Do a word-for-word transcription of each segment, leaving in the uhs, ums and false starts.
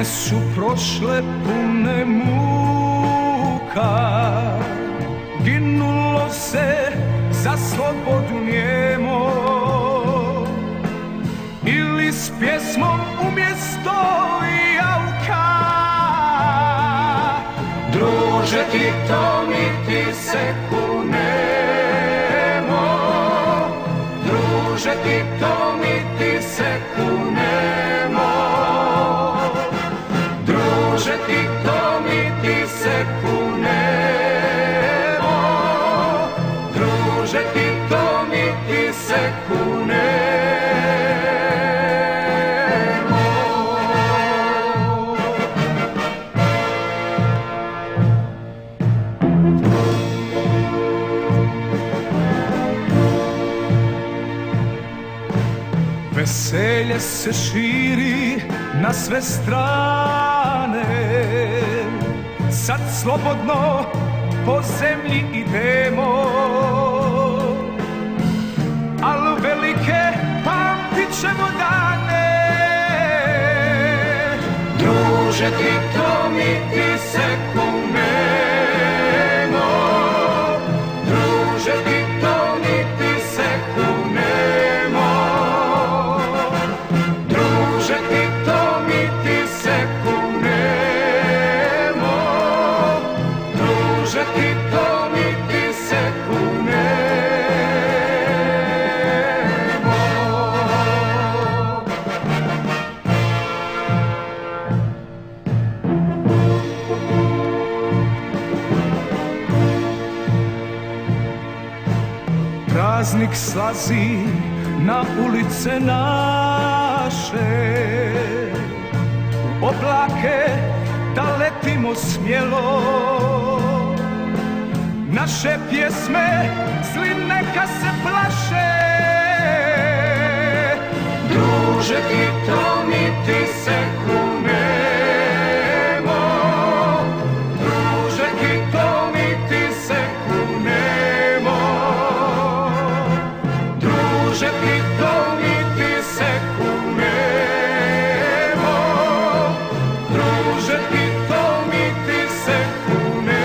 Zime su prošle pune muka, ginulo se za slobodu njemo, ili s pjesmom umjesto jauka. Druže ti to mi ti se kunemo, druže ti to mi ti se kunemo, druže ti to mi ti se kunemo, druže ti to mi ti se kunemo. Veselje se širi na sve strane, sad slobodno po zemlji idemo, al velike pamtit ćemo dane. Druže ti to mi ti se kunemo, druže ti to mi ti se kunemo, druže ti to mi ti se kunemo, druže ti to mi ti se kunemo. Praznik slazi na ulice naše, u oblake da letimo smjelo, naše pjesme zli neka se plaše. Druže ti to mi ti se kunemo, druže ti to mi ti se kunemo, druže ti to mi ti se kunemo, druže ti to mi ti se kunemo.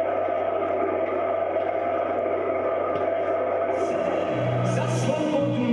Za slobodu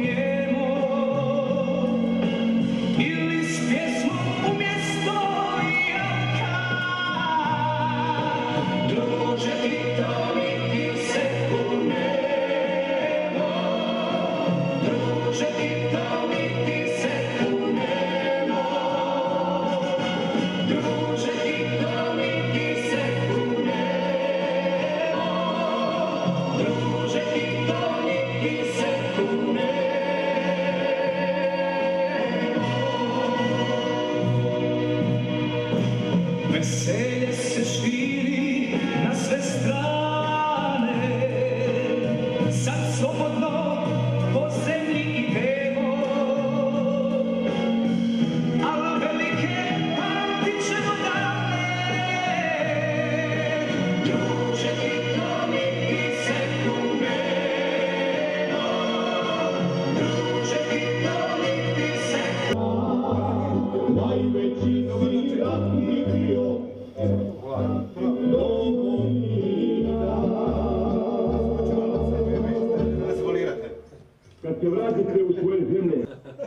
vratite u svoje zemlje.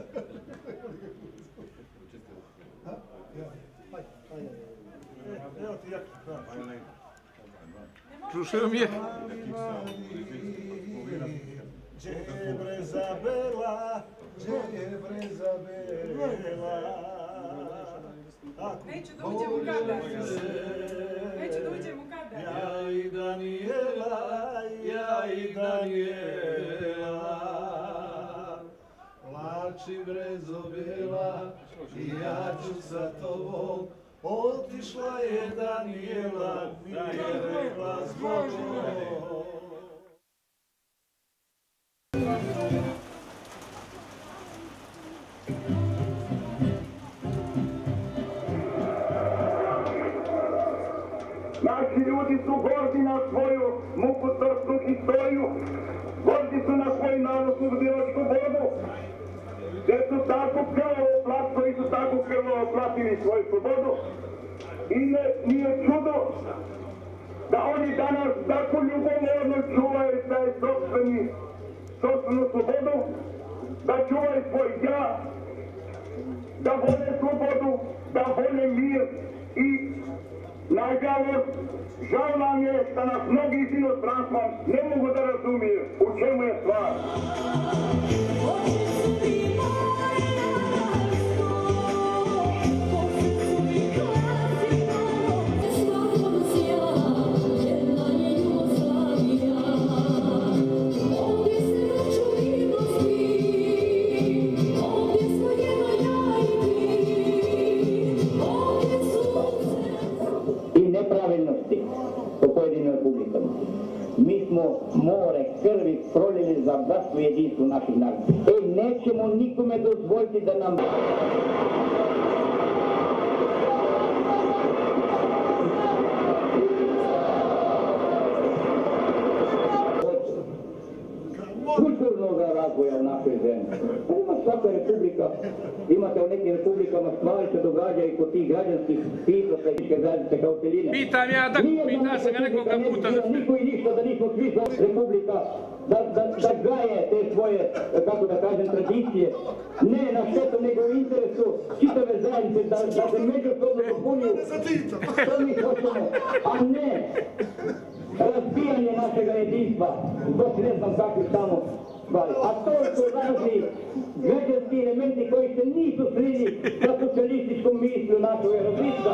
Rušaju mi je. Džebre zabela, džebre zabela. Neću da uđem u kadar. Neću da uđem u kadar. Ja i Danijela, ja i Danijela. Plači brezo bela i ja ću sa tobom. Otišla je Danijela, nije rekla zbogom. Naši ljudi su gordi na svoju mukotrpnu historiju, gordi su na svoju narodnu slobodilačku borbu, jer su tako krvavo platili i su tako krvavo platili svoju slobodu. I ne, nije čudo da oni danas tako ljubomorno čuvaju taj sopstveni, sopstvenu slobodu, da čuvaju svoj ja, da vole slobodu, da vole mir i nažalost, žal nam je što nas mnogi iz inostranstva ne mogu da razumiju u čemu je stvar. Nepravilnosti po pojedinim republikama. Mi smo more krvi prolili za bratstvo i jedinstvo naših naroda. E, nećemo nikome dozvoliti da nam... kulturnog razvoja u našoj zemlji. Ima svaka republika, imate u nekim republikama stvari se događa i kod tih građanskih pitota i tiške zajednice kao celine. Pitam ja, da pitam se ga nekoga puta. Niko i ništa da nismo svi za republika, da, da, da gaje te svoje, kako da kažem, tradicije. Ne na štetu, nego u interesu čitave zajednice, da, da se međusobno dopunjuju. To mi hoćemo, a ne razbijanje našega jedinstva, dok ne znam kakvi tamo stvari. A to su razni građanski elementi koji se nisu slili za socijalističkom misliju našoj različka.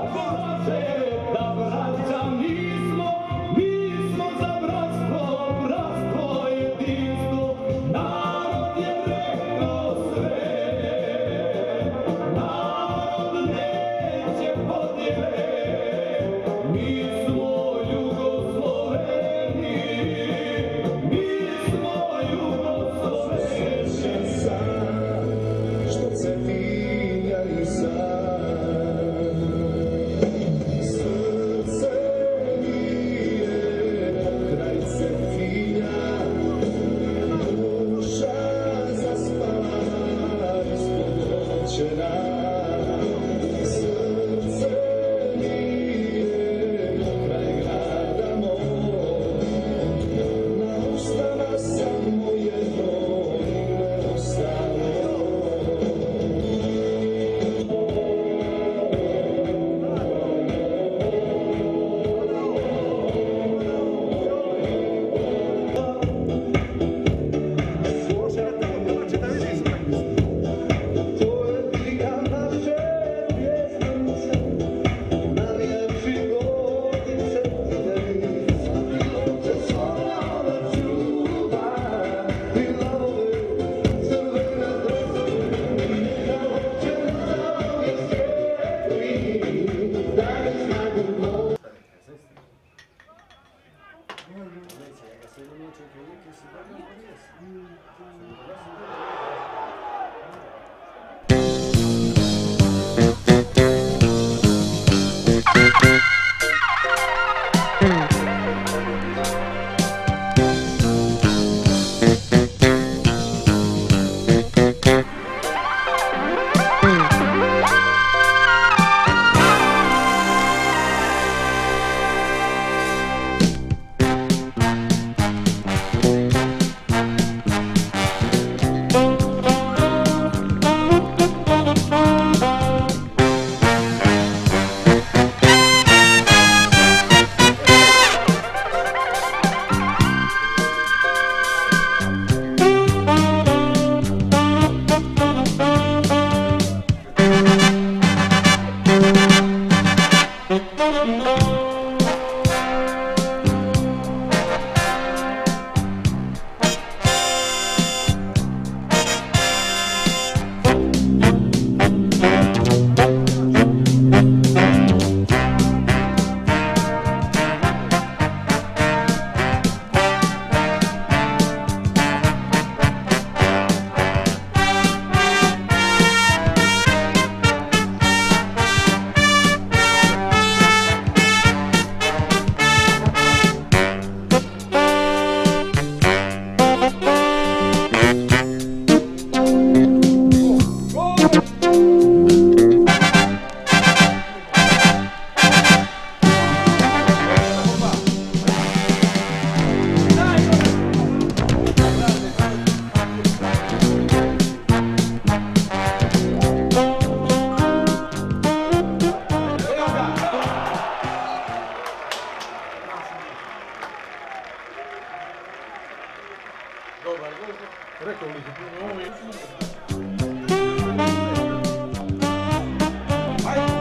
Dobar, rekao bih, ovo je...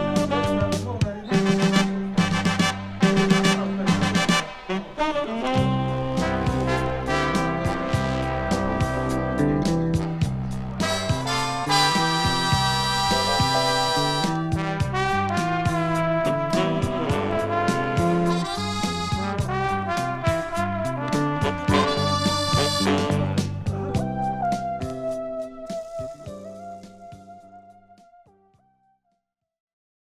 Ajde,